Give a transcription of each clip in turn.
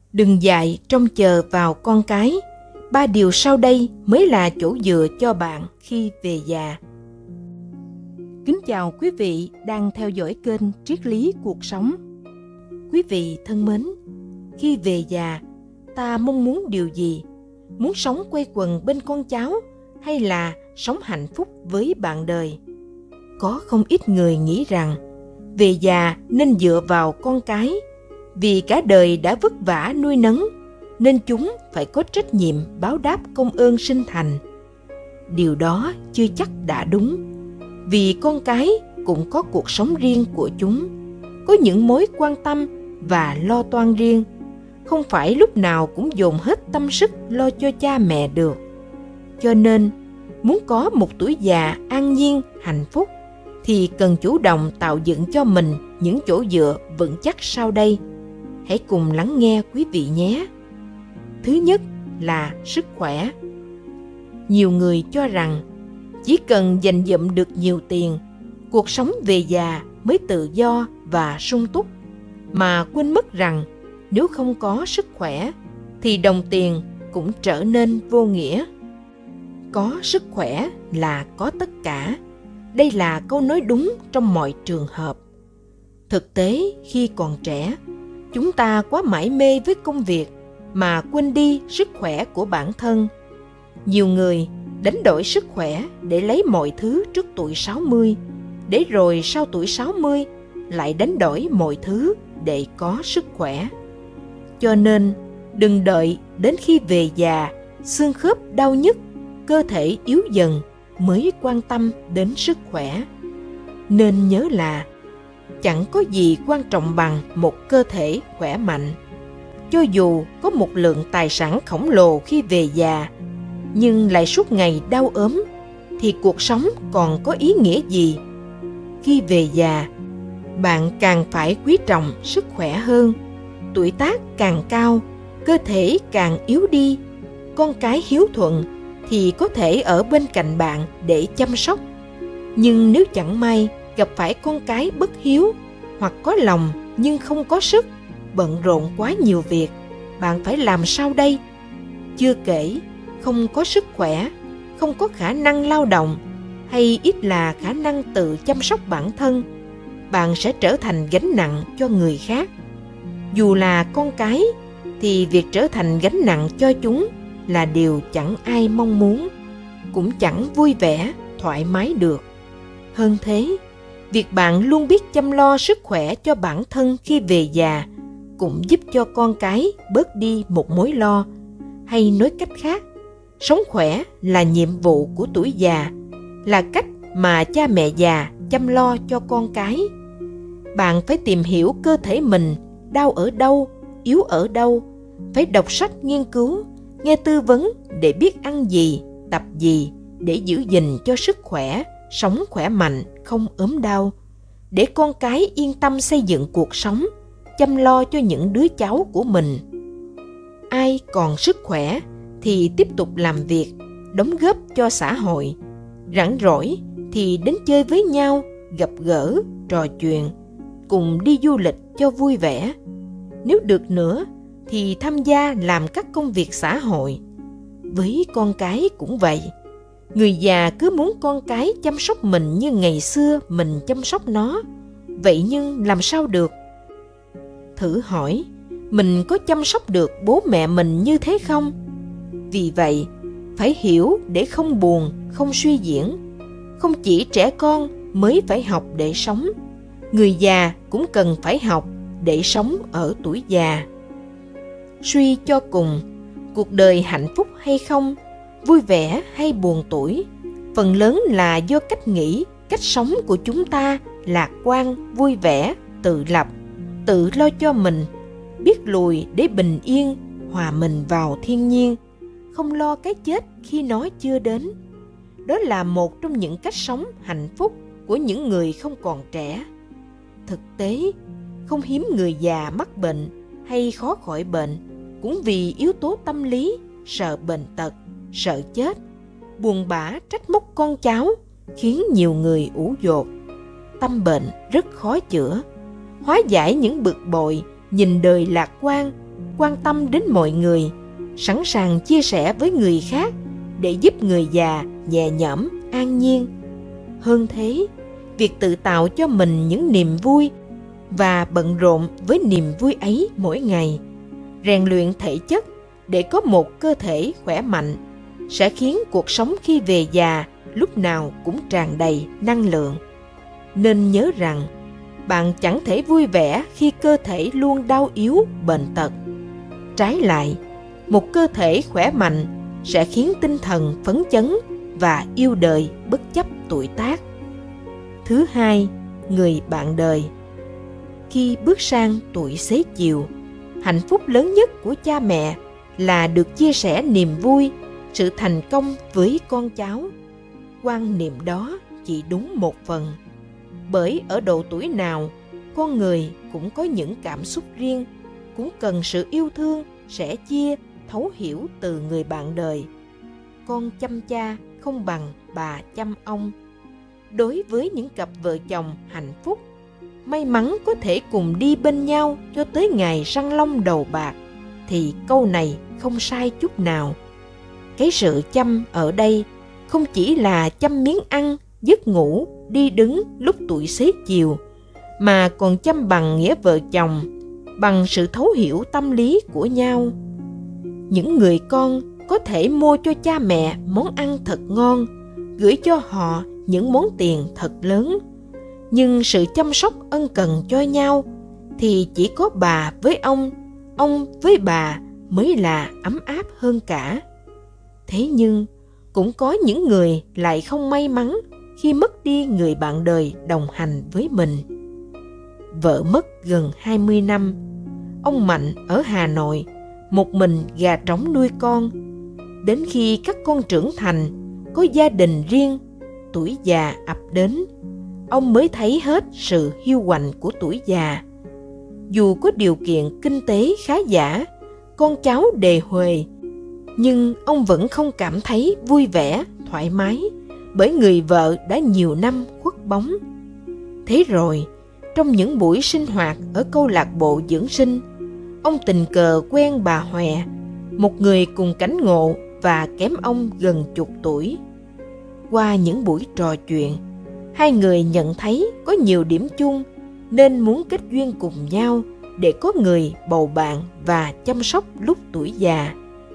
Đừng dại trông chờ vào con cái. 3 điều sau đây mới là chỗ dựa cho bạn khi về già. Kính chào quý vị đang theo dõi kênh Triết lý cuộc sống. Quý vị thân mến, khi về già, ta mong muốn điều gì? Muốn sống quây quần bên con cháu hay là sống hạnh phúc với bạn đời? Có không ít người nghĩ rằng về già nên dựa vào con cái, vì cả đời đã vất vả nuôi nấng nên chúng phải có trách nhiệm báo đáp công ơn sinh thành. Điều đó chưa chắc đã đúng, vì con cái cũng có cuộc sống riêng của chúng, có những mối quan tâm và lo toan riêng, không phải lúc nào cũng dồn hết tâm sức lo cho cha mẹ được. Cho nên, muốn có một tuổi già an nhiên, hạnh phúc, thì cần chủ động tạo dựng cho mình những chỗ dựa vững chắc sau đây. Hãy cùng lắng nghe quý vị nhé. Thứ nhất là sức khỏe. Nhiều người cho rằng chỉ cần dành dụm được nhiều tiền, cuộc sống về già mới tự do và sung túc, mà quên mất rằng nếu không có sức khỏe thì đồng tiền cũng trở nên vô nghĩa. Có sức khỏe là có tất cả. Đây là câu nói đúng trong mọi trường hợp. Thực tế, khi còn trẻ, chúng ta quá mải mê với công việc mà quên đi sức khỏe của bản thân. Nhiều người đánh đổi sức khỏe để lấy mọi thứ trước tuổi 60, để rồi sau tuổi 60 lại đánh đổi mọi thứ để có sức khỏe. Cho nên, đừng đợi đến khi về già, xương khớp đau nhức, cơ thể yếu dần mới quan tâm đến sức khỏe. Nên nhớ là chẳng có gì quan trọng bằng một cơ thể khỏe mạnh. Cho dù có một lượng tài sản khổng lồ khi về già, nhưng lại suốt ngày đau ốm, thì cuộc sống còn có ý nghĩa gì? Khi về già, bạn càng phải quý trọng sức khỏe hơn. Tuổi tác càng cao, cơ thể càng yếu đi. Con cái hiếu thuận thì có thể ở bên cạnh bạn để chăm sóc. Nhưng nếu chẳng may gặp phải con cái bất hiếu, hoặc có lòng nhưng không có sức, bận rộn quá nhiều việc, bạn phải làm sao đây? Chưa kể, không có sức khỏe, không có khả năng lao động, hay ít là khả năng tự chăm sóc bản thân, bạn sẽ trở thành gánh nặng cho người khác. Dù là con cái, thì việc trở thành gánh nặng cho chúng là điều chẳng ai mong muốn, cũng chẳng vui vẻ, thoải mái được. Hơn thế, việc bạn luôn biết chăm lo sức khỏe cho bản thân khi về già cũng giúp cho con cái bớt đi một mối lo. Hay nói cách khác, sống khỏe là nhiệm vụ của tuổi già, là cách mà cha mẹ già chăm lo cho con cái. Bạn phải tìm hiểu cơ thể mình đau ở đâu, yếu ở đâu, phải đọc sách nghiên cứu, nghe tư vấn để biết ăn gì, tập gì để giữ gìn cho sức khỏe, sống khỏe mạnh, không ốm đau, để con cái yên tâm xây dựng cuộc sống, chăm lo cho những đứa cháu của mình. Ai còn sức khỏe thì tiếp tục làm việc, đóng góp cho xã hội. Rảnh rỗi thì đến chơi với nhau, gặp gỡ, trò chuyện, cùng đi du lịch cho vui vẻ. Nếu được nữa thì tham gia làm các công việc xã hội. Với con cái cũng vậy. Người già cứ muốn con cái chăm sóc mình như ngày xưa mình chăm sóc nó. Vậy nhưng làm sao được? Thử hỏi, mình có chăm sóc được bố mẹ mình như thế không? Vì vậy, phải hiểu để không buồn, không suy diễn. Không chỉ trẻ con mới phải học để sống, người già cũng cần phải học để sống ở tuổi già. Suy cho cùng, cuộc đời hạnh phúc hay không, vui vẻ hay buồn tủi, phần lớn là do cách nghĩ, cách sống của chúng ta lạc quan, vui vẻ, tự lập, tự lo cho mình, biết lùi để bình yên, hòa mình vào thiên nhiên, không lo cái chết khi nó chưa đến. Đó là một trong những cách sống hạnh phúc của những người không còn trẻ. Thực tế, không hiếm người già mắc bệnh hay khó khỏi bệnh cũng vì yếu tố tâm lý, sợ bệnh tật, sợ chết, buồn bã trách móc con cháu, khiến nhiều người ủ dột. Tâm bệnh rất khó chữa. Hóa giải những bực bội, nhìn đời lạc quan, quan tâm đến mọi người, sẵn sàng chia sẻ với người khác để giúp người già nhẹ nhõm, an nhiên. Hơn thế, việc tự tạo cho mình những niềm vui và bận rộn với niềm vui ấy mỗi ngày, rèn luyện thể chất để có một cơ thể khỏe mạnh, sẽ khiến cuộc sống khi về già lúc nào cũng tràn đầy năng lượng. Nên nhớ rằng, bạn chẳng thể vui vẻ khi cơ thể luôn đau yếu, bệnh tật. Trái lại, một cơ thể khỏe mạnh sẽ khiến tinh thần phấn chấn và yêu đời bất chấp tuổi tác. Thứ hai, người bạn đời. Khi bước sang tuổi xế chiều, hạnh phúc lớn nhất của cha mẹ là được chia sẻ niềm vui, sự thành công với con cháu. Quan niệm đó chỉ đúng một phần, bởi ở độ tuổi nào, con người cũng có những cảm xúc riêng, cũng cần sự yêu thương, sẻ chia, thấu hiểu từ người bạn đời. Con chăm cha không bằng bà chăm ông. Đối với những cặp vợ chồng hạnh phúc, may mắn có thể cùng đi bên nhau cho tới ngày răng long đầu bạc, thì câu này không sai chút nào. Cái sự chăm ở đây không chỉ là chăm miếng ăn, giấc ngủ, đi đứng lúc tuổi xế chiều, mà còn chăm bằng nghĩa vợ chồng, bằng sự thấu hiểu tâm lý của nhau. Những người con có thể mua cho cha mẹ món ăn thật ngon, gửi cho họ những món tiền thật lớn, nhưng sự chăm sóc ân cần cho nhau thì chỉ có bà với ông với bà mới là ấm áp hơn cả. Thế nhưng cũng có những người lại không may mắn khi mất đi người bạn đời đồng hành với mình. Vợ mất gần 20 năm, ông Mạnh ở Hà Nội một mình gà trống nuôi con. Đến khi các con trưởng thành, có gia đình riêng, tuổi già ập đến, ông mới thấy hết sự hiu quạnh của tuổi già. Dù có điều kiện kinh tế khá giả, con cháu đề huề, nhưng ông vẫn không cảm thấy vui vẻ, thoải mái, bởi người vợ đã nhiều năm khuất bóng. Thế rồi, trong những buổi sinh hoạt ở câu lạc bộ dưỡng sinh, ông tình cờ quen bà Hòe, một người cùng cánh ngộ và kém ông gần chục tuổi. Qua những buổi trò chuyện, hai người nhận thấy có nhiều điểm chung nên muốn kết duyên cùng nhau để có người bầu bạn và chăm sóc lúc tuổi già.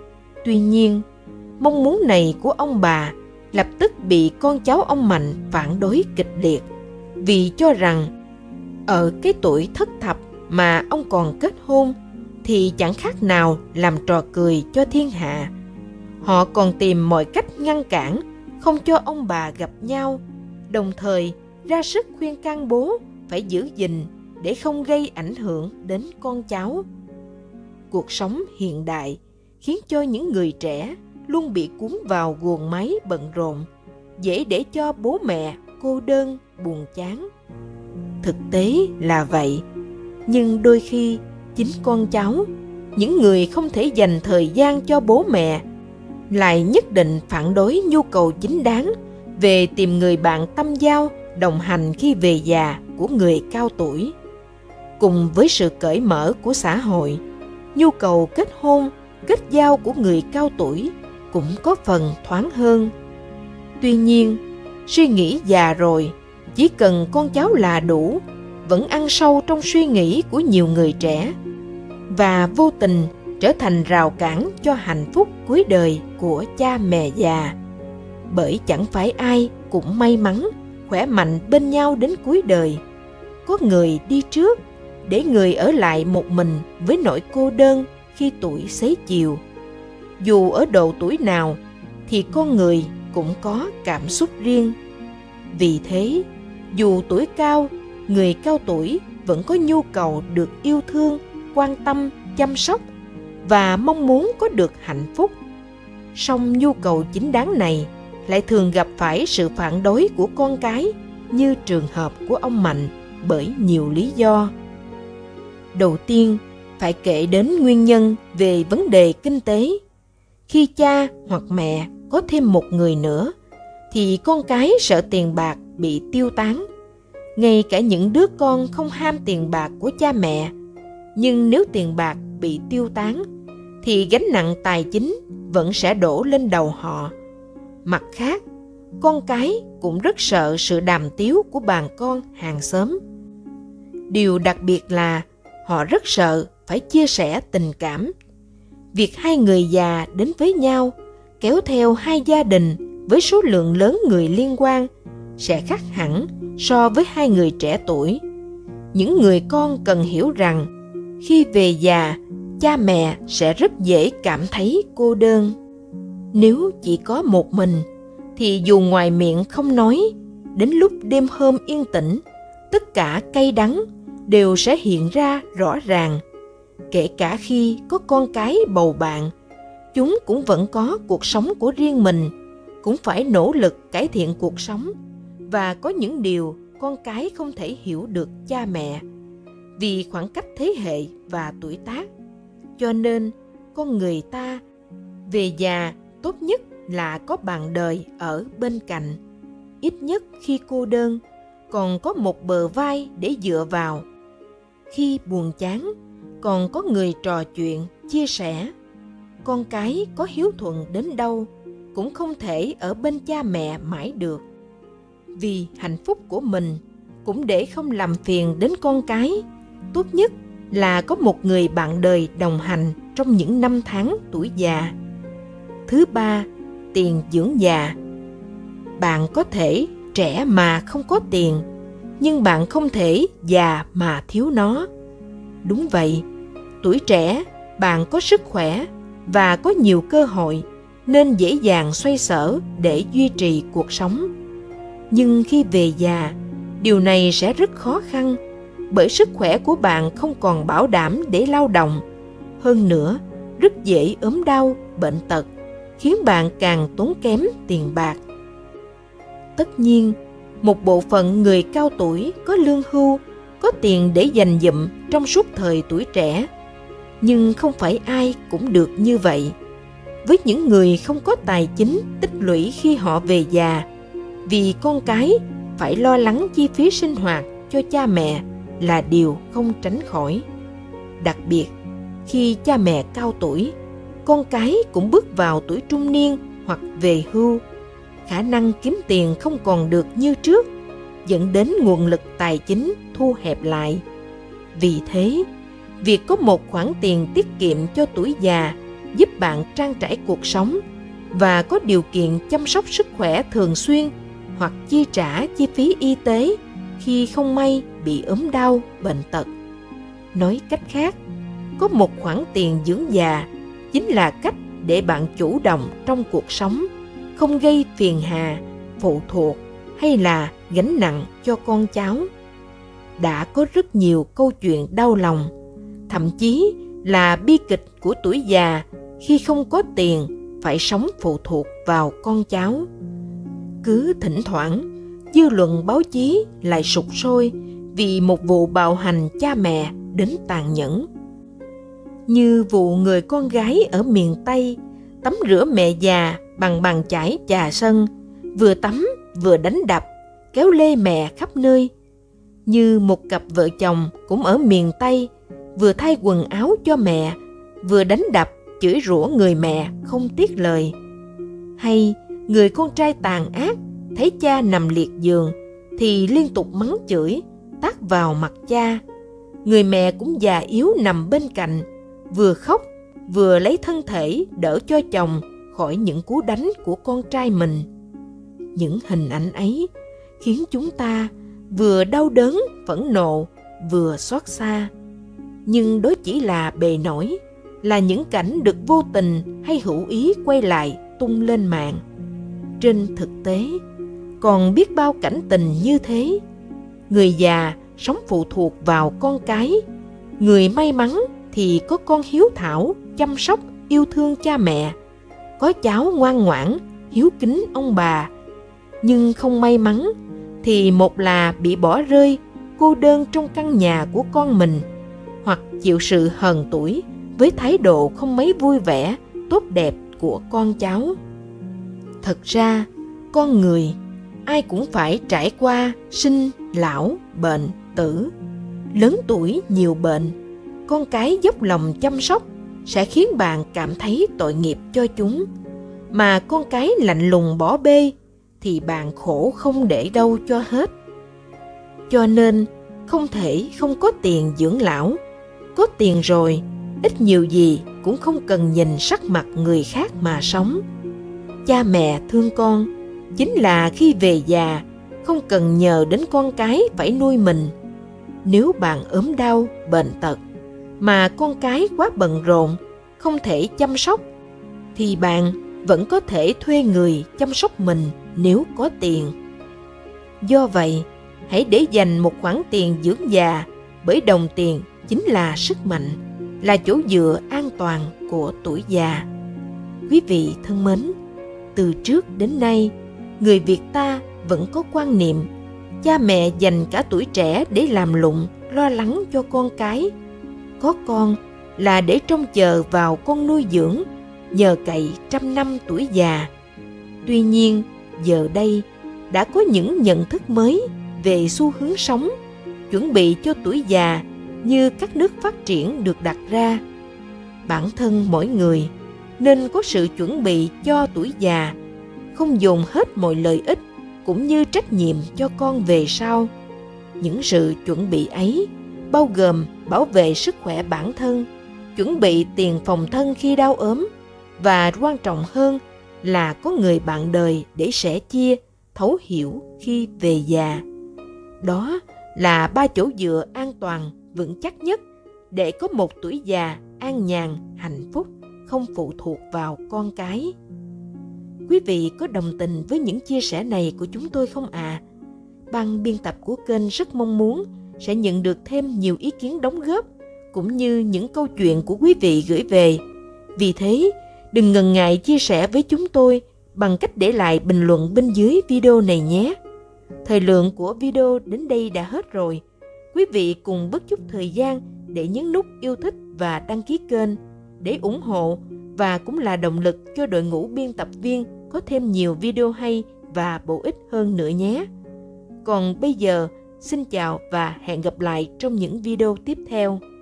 Tuy nhiên, mong muốn này của ông bà lập tức bị con cháu ông Mạnh phản đối kịch liệt, vì cho rằng ở cái tuổi thất thập mà ông còn kết hôn thì chẳng khác nào làm trò cười cho thiên hạ. Họ còn tìm mọi cách ngăn cản, không cho ông bà gặp nhau, đồng thời ra sức khuyên can bố phải giữ gìn để không gây ảnh hưởng đến con cháu. Cuộc sống hiện đại khiến cho những người trẻ luôn bị cuốn vào guồng máy bận rộn, dễ để cho bố mẹ cô đơn, buồn chán. Thực tế là vậy, nhưng đôi khi chính con cháu, những người không thể dành thời gian cho bố mẹ, lại nhất định phản đối nhu cầu chính đáng về tìm người bạn tâm giao đồng hành khi về già của người cao tuổi. Cùng với sự cởi mở của xã hội, nhu cầu kết hôn, kết giao của người cao tuổi cũng có phần thoáng hơn. Tuy nhiên, suy nghĩ già rồi, chỉ cần con cháu là đủ, vẫn ăn sâu trong suy nghĩ của nhiều người trẻ, và vô tình trở thành rào cản cho hạnh phúc cuối đời của cha mẹ già. Bởi chẳng phải ai cũng may mắn, khỏe mạnh bên nhau đến cuối đời. Có người đi trước, để người ở lại một mình với nỗi cô đơn khi tuổi xế chiều. Dù ở độ tuổi nào, thì con người cũng có cảm xúc riêng. Vì thế, dù tuổi cao, người cao tuổi vẫn có nhu cầu được yêu thương, quan tâm, chăm sóc và mong muốn có được hạnh phúc. Song nhu cầu chính đáng này lại thường gặp phải sự phản đối của con cái, như trường hợp của ông Mạnh, bởi nhiều lý do. Đầu tiên, phải kể đến nguyên nhân về vấn đề kinh tế. Khi cha hoặc mẹ có thêm một người nữa, thì con cái sợ tiền bạc bị tiêu tán. Ngay cả những đứa con không ham tiền bạc của cha mẹ, nhưng nếu tiền bạc bị tiêu tán, thì gánh nặng tài chính vẫn sẽ đổ lên đầu họ. Mặt khác, con cái cũng rất sợ sự đàm tiếu của bà con hàng xóm. Điều đặc biệt là họ rất sợ phải chia sẻ tình cảm. Việc hai người già đến với nhau kéo theo hai gia đình với số lượng lớn người liên quan sẽ khác hẳn so với hai người trẻ tuổi. Những người con cần hiểu rằng khi về già, cha mẹ sẽ rất dễ cảm thấy cô đơn. Nếu chỉ có một mình, thì dù ngoài miệng không nói, đến lúc đêm hôm yên tĩnh, tất cả cay đắng đều sẽ hiện ra rõ ràng. Kể cả khi có con cái bầu bạn, chúng cũng vẫn có cuộc sống của riêng mình, cũng phải nỗ lực cải thiện cuộc sống, và có những điều con cái không thể hiểu được cha mẹ vì khoảng cách thế hệ và tuổi tác. Cho nên con người ta về già tốt nhất là có bạn đời ở bên cạnh, ít nhất khi cô đơn còn có một bờ vai để dựa vào, khi buồn chán còn có người trò chuyện chia sẻ. Con cái có hiếu thuận đến đâu cũng không thể ở bên cha mẹ mãi được. Vì hạnh phúc của mình, cũng để không làm phiền đến con cái, tốt nhất là có một người bạn đời đồng hành trong những năm tháng tuổi già. Thứ ba, tiền dưỡng già. Bạn có thể trẻ mà không có tiền, nhưng bạn không thể già mà thiếu nó. Đúng vậy, tuổi trẻ bạn có sức khỏe và có nhiều cơ hội nên dễ dàng xoay sở để duy trì cuộc sống. Nhưng khi về già, điều này sẽ rất khó khăn, bởi sức khỏe của bạn không còn bảo đảm để lao động. Hơn nữa, rất dễ ốm đau, bệnh tật, khiến bạn càng tốn kém tiền bạc. Tất nhiên, một bộ phận người cao tuổi có lương hưu, có tiền để dành dụm trong suốt thời tuổi trẻ. Nhưng không phải ai cũng được như vậy. Với những người không có tài chính tích lũy khi họ về già, vì con cái phải lo lắng chi phí sinh hoạt cho cha mẹ là điều không tránh khỏi. Đặc biệt, khi cha mẹ cao tuổi, con cái cũng bước vào tuổi trung niên hoặc về hưu, khả năng kiếm tiền không còn được như trước, dẫn đến nguồn lực tài chính thu hẹp lại. Vì thế, việc có một khoản tiền tiết kiệm cho tuổi già giúp bạn trang trải cuộc sống và có điều kiện chăm sóc sức khỏe thường xuyên, hoặc chi trả chi phí y tế khi không may bị ốm đau, bệnh tật. Nói cách khác, có một khoản tiền dưỡng già chính là cách để bạn chủ động trong cuộc sống, không gây phiền hà, phụ thuộc hay là gánh nặng cho con cháu. Đã có rất nhiều câu chuyện đau lòng, thậm chí là bi kịch của tuổi già khi không có tiền, phải sống phụ thuộc vào con cháu. Cứ thỉnh thoảng, dư luận báo chí lại sục sôi vì một vụ bạo hành cha mẹ đến tàn nhẫn. Như vụ người con gái ở miền Tây tắm rửa mẹ già bằng bàn chải trà sân, vừa tắm vừa đánh đập, kéo lê mẹ khắp nơi. Như một cặp vợ chồng cũng ở miền Tây, vừa thay quần áo cho mẹ, vừa đánh đập, chửi rủa người mẹ không tiếc lời. Hay người con trai tàn ác thấy cha nằm liệt giường thì liên tục mắng chửi, tát vào mặt cha. Người mẹ cũng già yếu nằm bên cạnh, vừa khóc vừa lấy thân thể đỡ cho chồng khỏi những cú đánh của con trai mình. Những hình ảnh ấy khiến chúng ta vừa đau đớn, phẫn nộ, vừa xót xa. Nhưng đó chỉ là bề nổi, là những cảnh được vô tình hay hữu ý quay lại tung lên mạng. Trên thực tế, còn biết bao cảnh tình như thế. Người già sống phụ thuộc vào con cái, người may mắn thì có con hiếu thảo, chăm sóc, yêu thương cha mẹ, có cháu ngoan ngoãn, hiếu kính ông bà. Nhưng không may mắn thì một là bị bỏ rơi, cô đơn trong căn nhà của con mình, hoặc chịu sự hờn tủi với thái độ không mấy vui vẻ, tốt đẹp của con cháu. Thật ra, con người ai cũng phải trải qua sinh, lão, bệnh, tử. Lớn tuổi nhiều bệnh, con cái dốc lòng chăm sóc sẽ khiến bạn cảm thấy tội nghiệp cho chúng, mà con cái lạnh lùng bỏ bê thì bạn khổ không để đâu cho hết. Cho nên không thể không có tiền dưỡng lão. Có tiền rồi, ít nhiều gì cũng không cần nhìn sắc mặt người khác mà sống. Cha mẹ thương con chính là khi về già không cần nhờ đến con cái phải nuôi mình. Nếu bạn ốm đau, bệnh tật mà con cái quá bận rộn, không thể chăm sóc, thì bạn vẫn có thể thuê người chăm sóc mình nếu có tiền. Do vậy, hãy để dành một khoản tiền dưỡng già, bởi đồng tiền chính là sức mạnh, là chỗ dựa an toàn của tuổi già. Quý vị thân mến, từ trước đến nay, người Việt ta vẫn có quan niệm cha mẹ dành cả tuổi trẻ để làm lụng, lo lắng cho con cái. Có con là để trông chờ vào con nuôi dưỡng, nhờ cậy trăm năm tuổi già. Tuy nhiên, giờ đây đã có những nhận thức mới về xu hướng sống, chuẩn bị cho tuổi già như các nước phát triển được đặt ra. Bản thân mỗi người nên có sự chuẩn bị cho tuổi già, không dồn hết mọi lợi ích cũng như trách nhiệm cho con về sau. Những sự chuẩn bị ấy bao gồm bảo vệ sức khỏe bản thân, chuẩn bị tiền phòng thân khi đau ốm, và quan trọng hơn là có người bạn đời để sẻ chia, thấu hiểu khi về già. Đó là 3 chỗ dựa an toàn, vững chắc nhất để có một tuổi già an nhàn, hạnh phúc, không phụ thuộc vào con cái. Quý vị có đồng tình với những chia sẻ này của chúng tôi không ạ? Ban biên tập của kênh rất mong muốn sẽ nhận được thêm nhiều ý kiến đóng góp, cũng như những câu chuyện của quý vị gửi về. Vì thế, đừng ngần ngại chia sẻ với chúng tôi bằng cách để lại bình luận bên dưới video này nhé. Thời lượng của video đến đây đã hết rồi. Quý vị cùng bớt chút thời gian để nhấn nút yêu thích và đăng ký kênh để ủng hộ, và cũng là động lực cho đội ngũ biên tập viên có thêm nhiều video hay và bổ ích hơn nữa nhé. Còn bây giờ, xin chào và hẹn gặp lại trong những video tiếp theo.